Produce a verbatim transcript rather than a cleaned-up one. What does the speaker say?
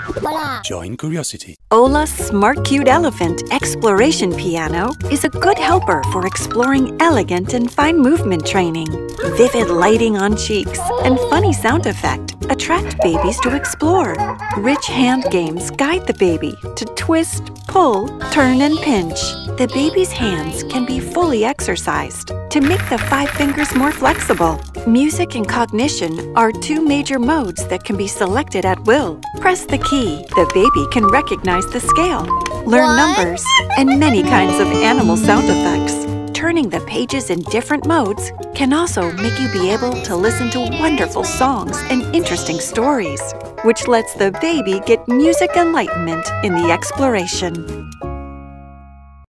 Voila. Join curiosity. Ola Smart Cute Elephant Exploration Piano is a good helper for exploring elegant and fine movement training. Vivid lighting on cheeks and funny sound effect attract babies to explore. Rich hand games guide the baby to twist, pull, turn, and pinch. The baby's hands can be fully exercised to make the five fingers more flexible. Music and cognition are two major modes that can be selected at will. Press the key, the baby can recognize the scale, learn What? numbers, and many kinds of animal sound effects. Turning the pages in different modes can also make you be able to listen to wonderful songs and interesting stories, which lets the baby get music enlightenment in the exploration.